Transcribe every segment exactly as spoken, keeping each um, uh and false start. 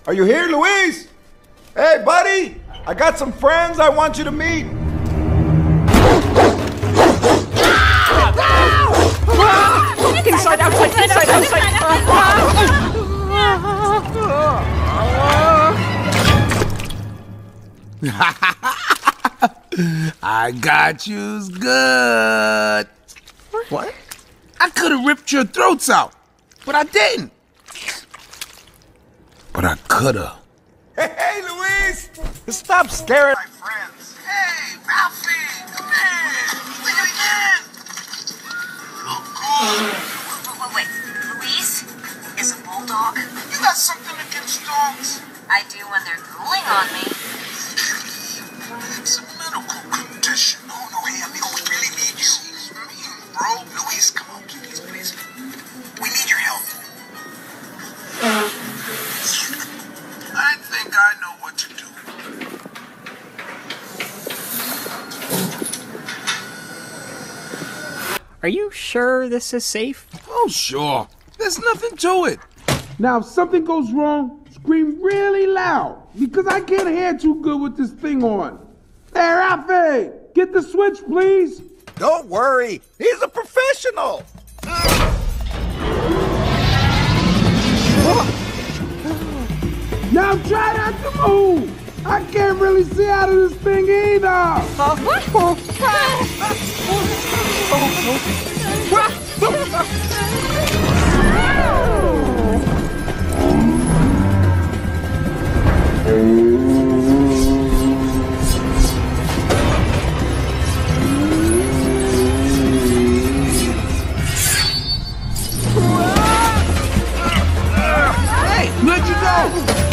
Are you here, Luis? Hey, buddy! I got some friends I want you to meet. Inside, outside, inside, outside. I got you's good. What? I could have ripped your throats out, but I didn't. But I could have. Hey, hey, Luis! Stop scaring my friends. Hey, Ralphie! Come here! Look at me again! Look cool! Wait, wait, wait. Luis is a bulldog? You got something against dogs? I do when they're drooling on me. It's a medical condition. No, no, hey, amigo, we really need you. Bro, Luis, come on, please, please. We need your help. I think I know what to do. Are you sure this is safe? Oh, sure. There's nothing to it. Now, if something goes wrong, scream really loud, because I can't hear too good with this thing on. Hey, Ralphie, get the switch, please. Don't worry, he's a professional. Now try not to move. I can't really see out of this thing either. Uh, what? Hey, where'd you go?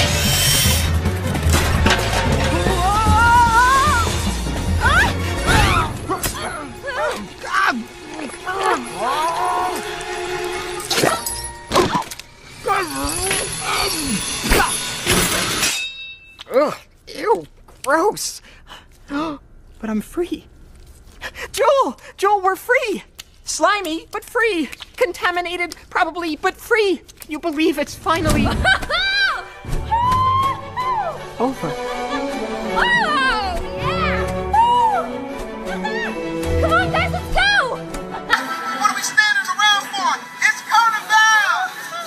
Ugh, ew, gross. But I'm free. Joel! Joel, we're free! Slimy, but free. Contaminated, probably, but free. Can you believe it's finally over? Oh, yeah! Woo! Come on, guys, let's go! What are we standing around for? It's Carnival!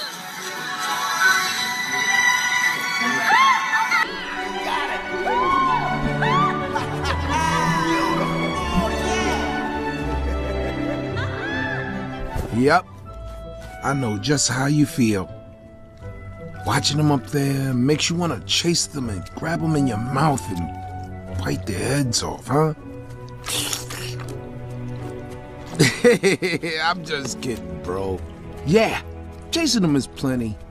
Yep. I know just how you feel. Watching them up there makes you want to chase them and grab them in your mouth and bite their heads off, huh? I'm just kidding, bro. Yeah, chasing them is plenty.